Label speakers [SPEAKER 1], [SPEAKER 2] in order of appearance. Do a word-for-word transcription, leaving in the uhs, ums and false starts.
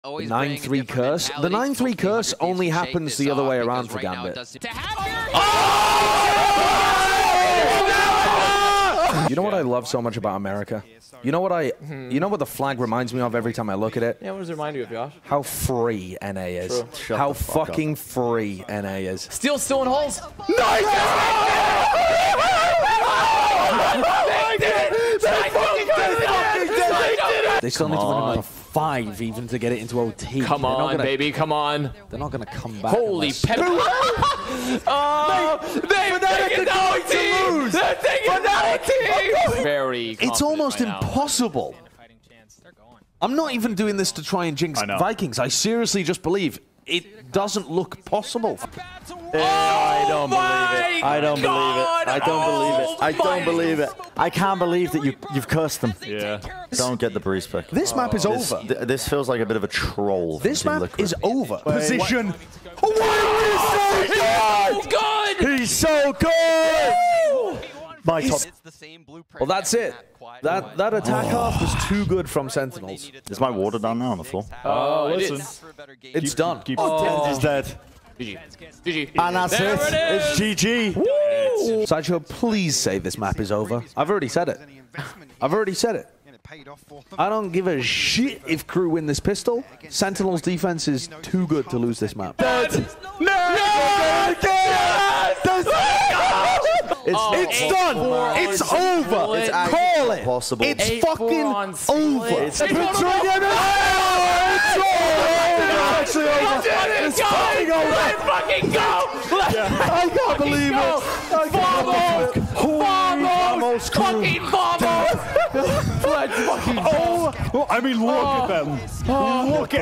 [SPEAKER 1] nine three curse. The nine three curse only happens the other way around for Gambit. You know what I love so much about America? You know what I, you know what the flag reminds me of every time I look at it?
[SPEAKER 2] Yeah, what does it remind you of, Josh?
[SPEAKER 1] How free N A is.
[SPEAKER 2] True.
[SPEAKER 1] How fucking free N A is.
[SPEAKER 2] Steal stone holes.
[SPEAKER 1] Nice! They still need to win another five even to get it into O T.
[SPEAKER 2] Come on,
[SPEAKER 1] gonna,
[SPEAKER 2] baby, come on.
[SPEAKER 1] They're not going to come back.
[SPEAKER 2] Holy pepper. Oh, they've taken the O T! They're taking the O T! Very
[SPEAKER 1] It's almost
[SPEAKER 2] right
[SPEAKER 1] impossible. I'm not even doing this to try and jinx I Vikings. I seriously just believe it doesn't look possible.
[SPEAKER 3] Oh, I don't believe it. I don't
[SPEAKER 2] God.
[SPEAKER 3] believe it. I don't
[SPEAKER 2] Oh,
[SPEAKER 3] believe it. I don't believe it. I can't believe that you you've cursed them.
[SPEAKER 4] Yeah.
[SPEAKER 3] Don't get the breeze pick.
[SPEAKER 1] This map is
[SPEAKER 3] This,
[SPEAKER 1] over.
[SPEAKER 3] th this feels like a bit of a troll. from
[SPEAKER 1] This
[SPEAKER 3] Team
[SPEAKER 1] map
[SPEAKER 3] Liquid.
[SPEAKER 1] is over.
[SPEAKER 3] Wait,
[SPEAKER 1] Position.
[SPEAKER 2] Oh, good!
[SPEAKER 3] He's so good! My top.
[SPEAKER 1] Well, that's it. That that attack half was too good from Sentinels.
[SPEAKER 3] Is my water down now on the floor?
[SPEAKER 2] Oh, it
[SPEAKER 4] listen.
[SPEAKER 2] is.
[SPEAKER 1] It's done.
[SPEAKER 4] Keep
[SPEAKER 3] Oh, he's dead.
[SPEAKER 2] G G. G G.
[SPEAKER 3] And that's
[SPEAKER 2] There
[SPEAKER 3] it.
[SPEAKER 2] it is.
[SPEAKER 3] It's G G.
[SPEAKER 1] Sideshow, please say this map is over. I've already said it. I've already said it. I don't give a shit if crew win this pistol. Sentinel's defense is too good to lose this map.
[SPEAKER 3] Dead. No! No! It's,
[SPEAKER 2] Oh,
[SPEAKER 3] it's
[SPEAKER 2] eight
[SPEAKER 3] done.
[SPEAKER 2] four
[SPEAKER 3] It's
[SPEAKER 2] on
[SPEAKER 3] over.
[SPEAKER 2] split.
[SPEAKER 3] It's
[SPEAKER 1] Call it.
[SPEAKER 3] possible.
[SPEAKER 1] It's
[SPEAKER 2] Eight four
[SPEAKER 1] fucking
[SPEAKER 2] on split.
[SPEAKER 1] over.
[SPEAKER 3] It's
[SPEAKER 2] Eight four on
[SPEAKER 3] between them. It's actually over. It's fucking over.
[SPEAKER 2] Let's fucking go! Let's
[SPEAKER 3] I can't believe
[SPEAKER 2] go!
[SPEAKER 3] it. I can't
[SPEAKER 2] Vamos!
[SPEAKER 3] believe it.
[SPEAKER 2] Vamos!
[SPEAKER 3] crew.
[SPEAKER 2] Fucking vamos! Let's fucking go!
[SPEAKER 4] Oh, I mean, look at them. Look at